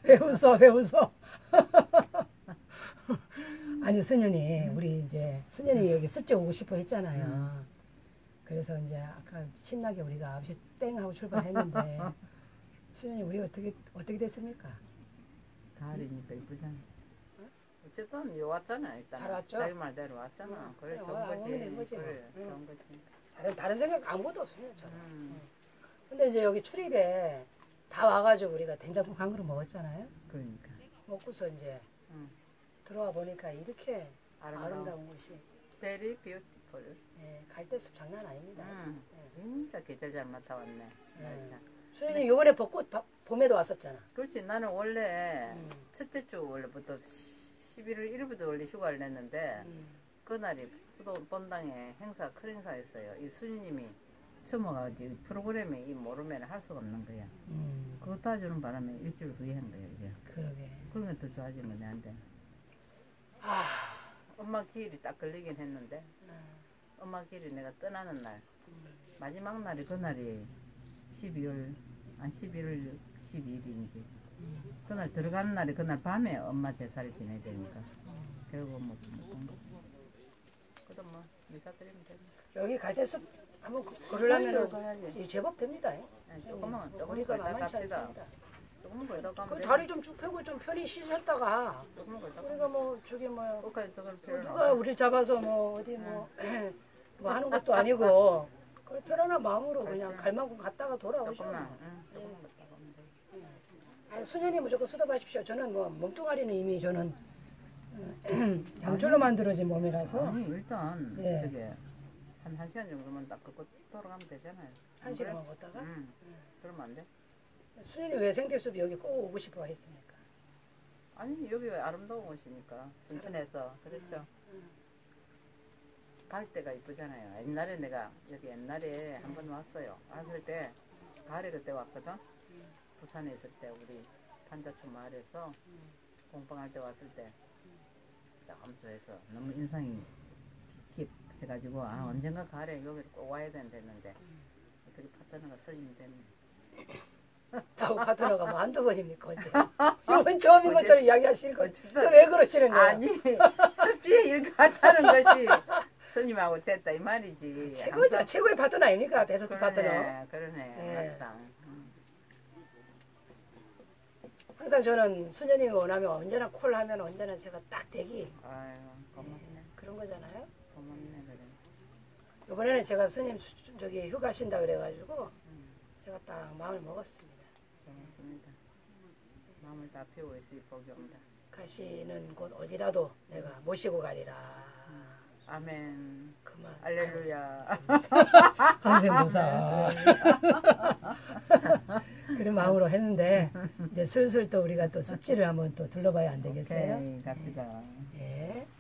왜 웃어, 왜 웃어. 아니, 수년이, 우리 이제, 수년이 여기 습지 오고 싶어 했잖아요. 그래서 이제 아까 신나게 우리가 9시 땡 하고 출발했는데, 수년이 우리 어떻게 됐습니까? 가을이니까 이쁘잖아. 어쨌든 요 왔잖아 일단. 잘 왔죠? 자기 말대로 왔잖아. 그래 좋은 거지. 그래 좋은 거지. 다른 생각 아무것도 없어요. 저는. 근데 이제 여기 출입에 다 와가지고 우리가 된장국 한 그릇 먹었잖아요. 그러니까. 먹고서 이제 들어와 보니까 이렇게 아름다운 곳이. Very beautiful. 예, 갈대숲 장난 아닙니다. 예. 진짜 계절 잘 맞다 왔네. 수현이 요번에 봄에도 왔었잖아. 그렇지. 나는 원래 첫째 주 원래부터 11월 1일부터 원래 휴가를 냈는데 그날이 수도 본당에 큰 행사 했어요. 이 수님이 처음 와가지고 프로그램에 이 모르면 할 수가 없는 거야. 그거 따주는 바람에 일주일 후에 한 거야 이게. 그러게. 그러니까 더 좋아진 거 내한테. 엄마 기일이 딱 걸리긴 했는데 엄마 기일이 내가 떠나는 날 마지막 날이 그날이 11월 12일인지 그날 들어가는 날이 그날 밤에 엄마 제사를 지내야 되니까 결국 못 본 거지. 그래도 뭐 미사 드리면 되니까. 여기 갈대숲 한번 걸으려면 제법 됩니다. 조금만 우리가 걸다 만만치 갑시다. 않습니다. 조금만 걸다 가면 그 다리 좀 쭉 펴고 좀 편히 쉬셨다가 조금만 걸다 우리가 뭐 저기 뭐야 끝까지 더 걸 필요는 누가 우리 잡아서 뭐 어디 뭐 하는 것도 아니고 그 편안한 마음으로 그냥 갈 만큼 갔다가 돌아오셔. 조금만 갔다 가면 돼. 수년이 무조건 수도하십시오. 저는 뭐 몸뚱아리는 이미 저는 양줄로 만들어진 몸이라서. 아니 일단 예. 저게 한 1시간 정도만 딱 걷고 돌아가면 되잖아요. 1시간만 걷다가? 그러면 안 돼? 수년이 왜 생태숲 여기 꼭 오고 싶어 했습니까? 아니 여기 아름다운 곳이니까 순천에서 그랬죠. 갈 때가 이쁘잖아요. 옛날에 내가 여기 옛날에 한 번 왔어요. 왔을 때 가을에 그때 왔거든. 부산에 있을 때 우리 판자촌 마을에서 공방할 때 왔을 때 너무 좋아해서 너무 인상이 깊해가지고 언젠가 가을에 여기를 꼭 와야 됐는데 어떻게 파트너가 서진이 됐네. 다고 파트너가 뭐 한두 번입니까 언제? 이번 처음인 것처럼 이야기하시는 거지. 왜 그러시는 거예요? 아니 습지에 이렇게 왔다는 것이 스님하고 됐다 이 말이지. 최고죠. 최고의 파트너 아닙니까? 베스트 파트너. 그러네. 맞다. 항상 저는 수녀님이 원하면 언제나 콜 하면 언제나 제가 딱 대기. 아유 고맙네. 그런 거잖아요. 고맙네 그래. 이번에는 제가 스님 저기 휴가 쉰다 그래가지고 제가 딱 마음을 먹었습니다. 고맙습니다. 마음을 다 피우고 있으니 복이 옵니다. 가시는 곳 어디라도 내가 모시고 가리라. 아멘. 그만. 알렐루야. 관세음보살. 그런 마음으로 했는데 이제 슬슬 또 우리가 또 습지를 한번 또 둘러봐야 안 되겠어요? 오케이, 갑시다. 예.